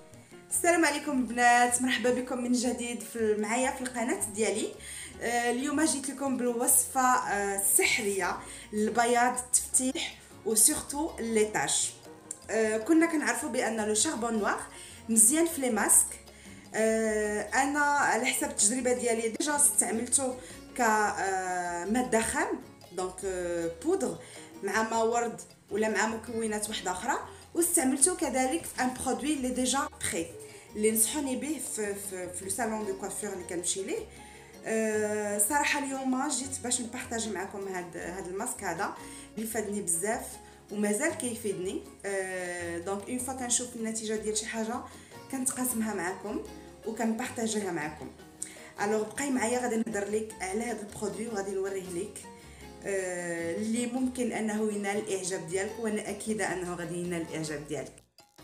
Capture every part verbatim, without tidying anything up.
السلام عليكم بنات، مرحبا بكم من جديد في معايا في القناه ديالي. آه اليوم جيت لكم بالوصفه آه سحريه للبياض، التفتيح وسورتو ليطاج. آه كنا كنعرفوا بان لو شاربون نوار مزيان في لي ماسك. آه انا على حسب التجربه ديالي ديجا استعملته كماده خام، دونك آه بودر مع ما ورد ولا مع مكونات واحده اخرى، واستعملته كذلك في ان برودوي اللي ديجا بري اللي نصحوني به في في, في لو صالون دو كوافور اللي كنمشي ليه. أه صراحه اليوم جيت باش نبارطاجي معكم هاد هاد الماسك هذا اللي فادني بزاف ومازال كيفيدني. أه دونك اون فوا كنشوف النتيجه ديال شي حاجه كنتقاسمها معكم وكنبارطاجيها معكم. الوغ بقاي معايا، غادي نهضر لك على هذا البرودوي وغادي نوريه لك أه اللي ممكن انه ينال الاعجاب ديالك، وانا اكيده انه غادي ينال الاعجاب ديالك.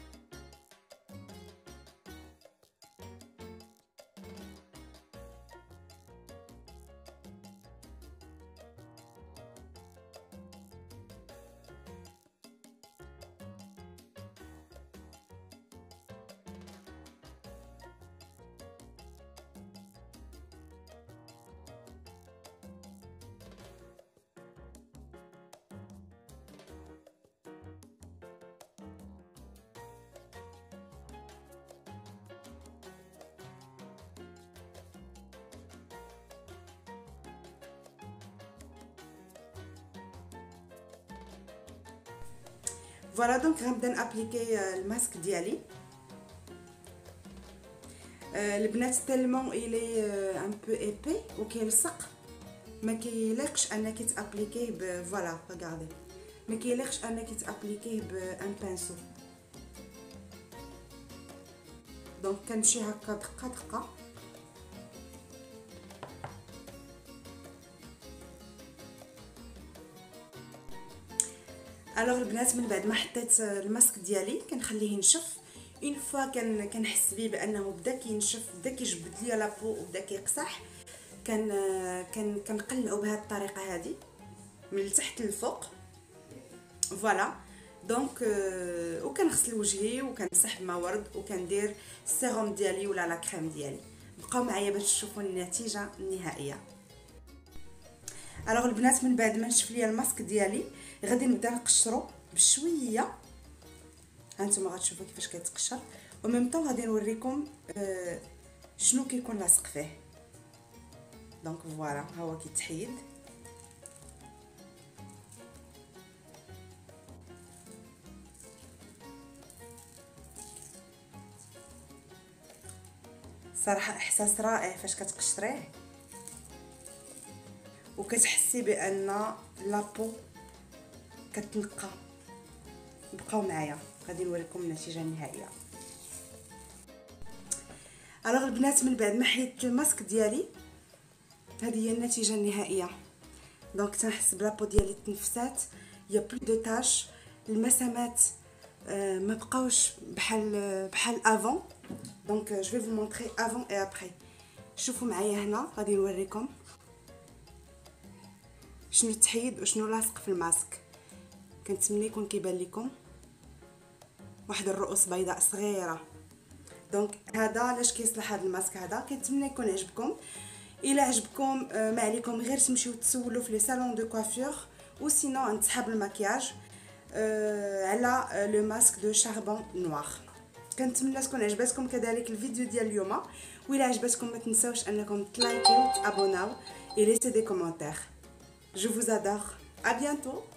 فوالا دونك غنبدا نابليكي الماسك ديالي. البنات تالمون الي ان بو ايبي وكيلصق، ما كيليقش انك تابليكيه فوالا ريغاردي، ما كيليقش انك تابليكيه بان بانسو. دونك كنمشي هكا دقه دقه. الوغ البنات من بعد ما حطيت الماسك ديالي كنخليه ينشف. اون فوا كان كنحس بيه بانه بدا كينشف، بدا كيجبد ليا لابو وبدا كيقصح، كان كان كنقلعو بهذه الطريقه هذه من التحت للفوق. فوالا دونك euh, وكنغسل وجهي وكنمسح بما ورد وكندير السيروم ديالي ولا لا كريم ديالي. بقاو معايا باش تشوفوا النتيجه النهائيه. الوغ البنات من بعد ما نشف ليا الماسك ديالي غادي نبدا نقشرو بشويه. هانتوما غتشوفوا كيفاش كيتقشر، وميم طون غادي نوريكم آه شنو كيكون لاصق فيه. دونك فوالا ها هو كيتحيد. صراحه احساس رائع فاش كتقشريه وكتحسي بان لابو كتنقى. بقاو معايا غادي نوريكم النتيجه النهائيه. الوغ البنات من بعد ما حيدت الماسك ديالي هذه هي النتيجه النهائيه. دونك تنحس بلابو ديالي تنفسات، يا بلو دو تاش، المسامات آه ما بقاوش بحال بحال افون. دونك جو في فو مونطري افون اي ابري. شوفوا معايا هنا غادي نوريكم شنو تحيد وشنو لاصق في الماسك. كنتمنى يكون كيبان لكم واحد الرؤوس بيضاء صغيره. دونك هذا علاش كيصلح هذا الماسك هذا. كنتمنى يكون عجبكم. الا عجبكم ما عليكم غير تمشيو تسولوا في لي صالون دو كوافور او سينو عند صحاب المكياج على لو ماسك دو شاربون نوار. كنتمنى تكون عجبتكم كذلك الفيديو ديال اليوم، وإلا عجبتكم ما تنساوش انكم تلايكيو وتابوناو et laissez des commentaires. Je vous adore. À bientôt.